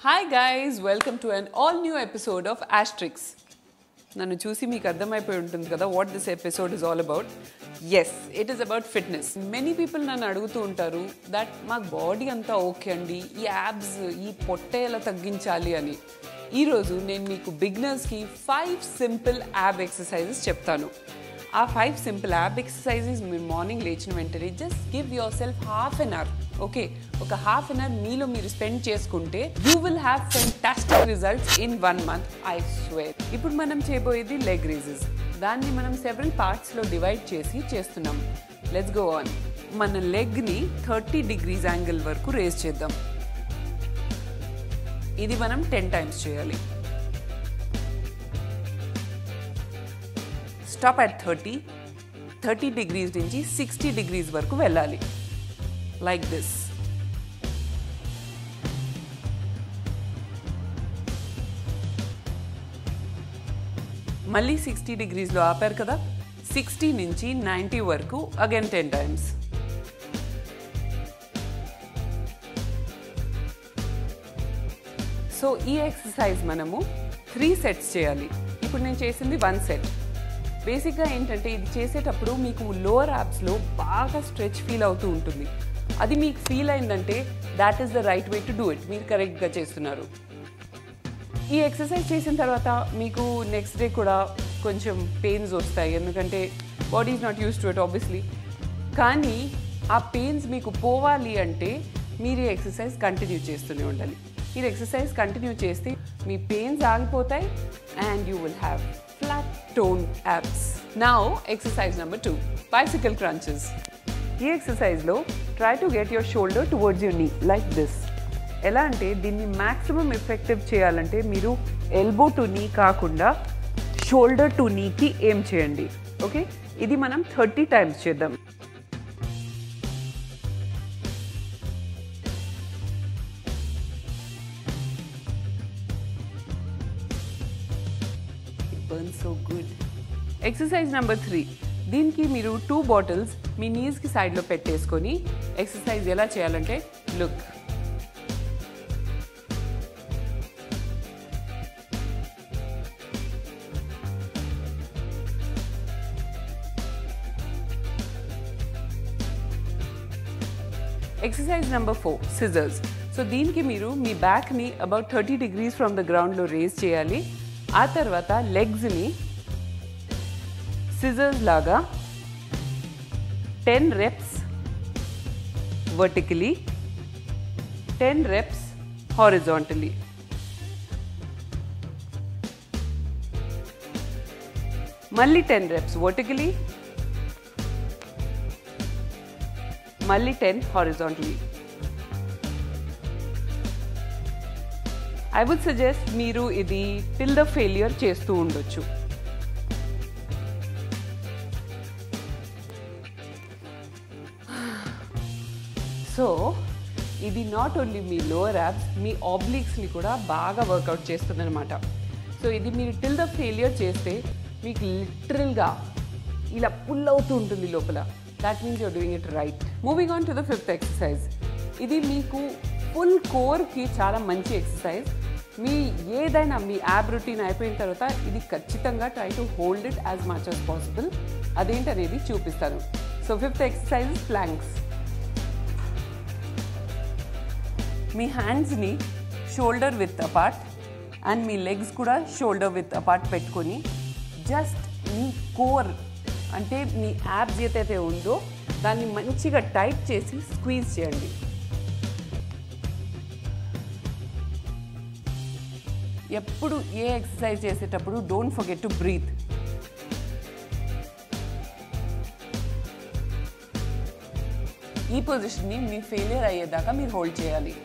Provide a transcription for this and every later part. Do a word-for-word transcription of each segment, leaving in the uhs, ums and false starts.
Hi guys, welcome to an all new episode of Ashtrixx. Nanu chusi meeku ardhamayipoyi untundi kada what this episode is all about. Yes, it is about fitness. Many people nannu adugutu untaru that ma body anta okay andi, ee abs, ee potte ela tagginchali ani. Ee roju nenu meeku beginners ki five simple ab exercises cheptanu. Aa five simple ab exercises meer morning lechina ventane just give yourself half an hour. Okay, oka half an hour meelo meer spend cheskunte you will have fantastic results in one month, I swear. Ippudu manam cheyaboyedi leg raises. Danni manam several parts lo divide chesi chestunnam. Let's go on. Mana leg ni thirty degrees angle varaku raise cheddam. Idi manam ten times cheyali. Stop at thirty. thirty degrees nunchi sixty degrees varaku vellali. Like this. Malli sixty degrees lo aaparu kada, sixty nunchi ninety varaku again ten times. So ee exercise manamu three sets cheyali. Ippudu nenu chesindi one set. Basic ga entante idi chesetappudu meeku lower abs lo baga stretch feel avutu untundi. అది మీకు feel అయిందంటే that is the right way to do it. మీరు కరెక్ట్గా చేస్తున్నారు. ఈ exercise చేసిన తర్వాత మీకు నెక్స్ట్ డే కూడా కొంచెం పెయిన్స్ వస్తాయి, ఎందుకంటే body is not use to it obviously. కానీ ఆ పెయిన్స్ మీకు పోవాలి అంటే మీరు ఈ ఎక్సర్సైజ్ కంటిన్యూ చేస్తూనే ఉండాలి. ఈ ఎక్సర్సైజ్ కంటిన్యూ చేస్తే మీ పెయిన్స్ ఆగిపోతాయి and you will have flat tone abs. Now exercise number two, bicycle crunches. ఈ ఎక్సర్సైజ్లో try to get your shoulder towards your knee like this. ఎలా అంటే దీన్ని మ్యాక్సిమం ఎఫెక్టివ్ చేయాలంటే మీరు ఎల్బో టు నీ కాకుండా షోల్డర్ టు నీకి ఏం చేయండి. ఓకే, ఇది మనం థర్టీ టైమ్స్ చేద్దాం. It burns so good. Exercise number three. దీనికి మీరు టూ బాటిల్స్ మీ నీస్కి సైడ్లో పెట్టేసుకొని ఎక్సర్సైజ్ ఎలా చేయాలంటే look. Exercise number four, scissors. So దీనికి మీరు మీ బ్యాక్ని about thirty degrees from the గ్రౌండ్లో రేజ్ చేయాలి. ఆ తర్వాత లెగ్స్ని scissors laga ten reps vertically, ten reps horizontally. Malli ten reps vertically, malli ten horizontally. I would suggest meeru idi till the failure chestu undochu. So ఇది not only మీ lower abs, మీ ఆబ్లిక్స్ని కూడా బాగా వర్కౌట్ చేస్తుంది అనమాట. So ఇది మీరు టిల్ ద ఫెయిలియర్ చేస్తే మీకు లిటరల్గా ఇలా పుల్ అవుతూ ఉంటుంది లోపల. That means you're doing it right. Moving on to the fifth exercise. ఇది మీకు ఫుల్ కోర్కి చాలా మంచి ఎక్సర్సైజ్. మీ ఏదైనా మీ యాబ్ రొటీన్ అయిపోయిన తర్వాత ఇది ఖచ్చితంగా try to hold it as much as possible. అదేంటనేది చూపిస్తాను. So fifth exercise planks. మీ హ్యాండ్స్ని షోల్డర్ విత్ అపార్ట్ అండ్ మీ లెగ్స్ కూడా షోల్డర్ విత్ అపార్ట్ పెట్టుకొని జస్ట్ మీ కోర్ అంటే మీ యాబ్స్ ఏదైతే ఉందో దాన్ని మంచిగా టైట్ చేసి స్క్వీజ్ చేయండి. ఎప్పుడు ఏ ఎక్సర్సైజ్ చేసేటప్పుడు డోంట్ ఫర్గెట్ టు బ్రీత్. ఈ పొజిషన్ని మీ ఫెయిలియర్ అయ్యేదాకా మీరు హోల్డ్ చేయాలి.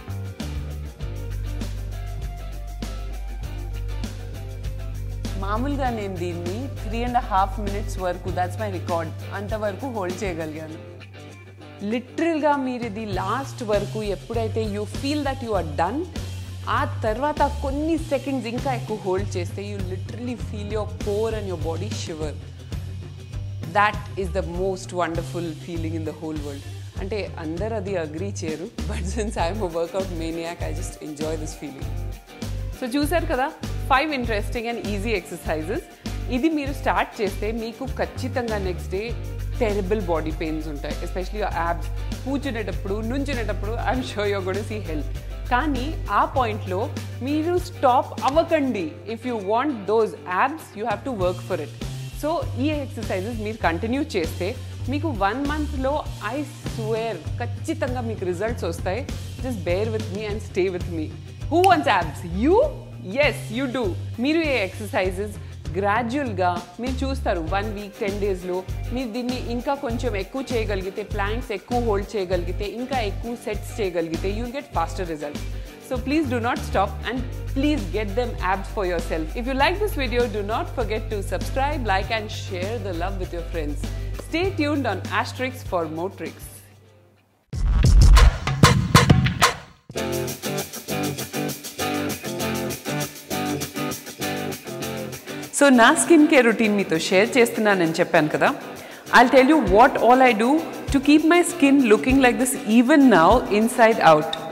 మామూలుగా నేను దీన్ని త్రీ అండ్ హాఫ్ మినిట్స్ వరకు, దాట్స్ మై రికార్డ్, అంతవరకు హోల్డ్ చేయగలిగాను. లిటరల్గా మీరు ఇది లాస్ట్ వరకు ఎప్పుడైతే you feel that you are done, ఆ తర్వాత కొన్ని సెకండ్స్ ఇంకా ఎక్కువ హోల్డ్ చేస్తే you literally feel your core and your body shiver. That is the most wonderful feeling in the whole world. అంటే అందరు అది అగ్రీ చేయరు, but since I'm a workout maniac I just enjoy this feeling. So చూసారు కదా five interesting and easy exercises. ఇది మీరు start చేస్తే మీకు ఖచ్చితంగా next day terrible body pains ఉంటాయి, ఎస్పెషలీ యాబ్స్. కూర్చునేటప్పుడు నుంచునేటప్పుడు I'm sure you're gonna see help. కానీ ఆ పాయింట్లో మీరు స్టాప్ అవ్వకండి. If you want those abs you have to work for it. So ఈ ఎక్సర్సైజెస్ మీరు కంటిన్యూ చేస్తే మీకు వన్ మంత్లో ఐ స్వేర్ ఖచ్చితంగా మీకు రిజల్ట్స్ వస్తాయి. Just bear with me and stay with me. Who wants abs? You? Yes you do. మీరు ఈ ఎక్సర్సైజెస్ గ్రాడ్యువల్గా మీరు చూస్తారు వన్ వీక్ టెన్ డేస్లో మీరు దీన్ని ఇంకా కొంచెం ఎక్కువ చేయగలిగితే, ప్లాంక్స్ ఎక్కువ హోల్డ్ చేయగలిగితే, ఇంకా ఎక్కువ సెట్స్ చేయగలిగితే you will get faster results. So please do not stop and please get them abs for yourself. If you like this video, do not forget to subscribe, like and share the love with your friends. Stay tuned on Ashtrixx for more tricks. So na skincare routine meeto share chestunanani cheppanu kada. I'll tell you what all I do to keep my skin looking like this even now inside out.